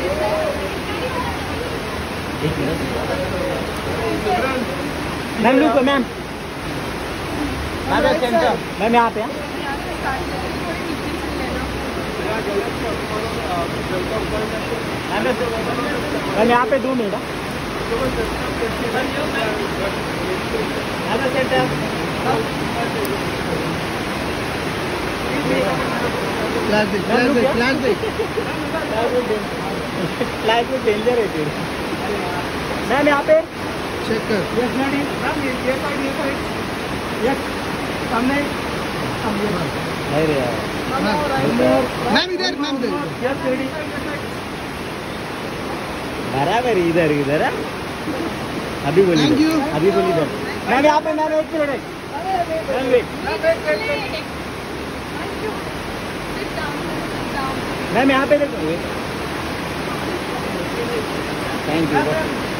Ma'am look ma'am, ma'am यहाँ पे ma'am यहाँ पे 2 मिनट। फ्लैश में डेंजर है फिर। मैम यहाँ पे चेक कर। सामने मैम इधर, मैम इधर बराबर, इधर इधर अभी बोली, अभी बोली इधर। मैम यहाँ पे, ma'am 1 minute, ma'am wait, ma'am यहाँ पे देखो। Thank you.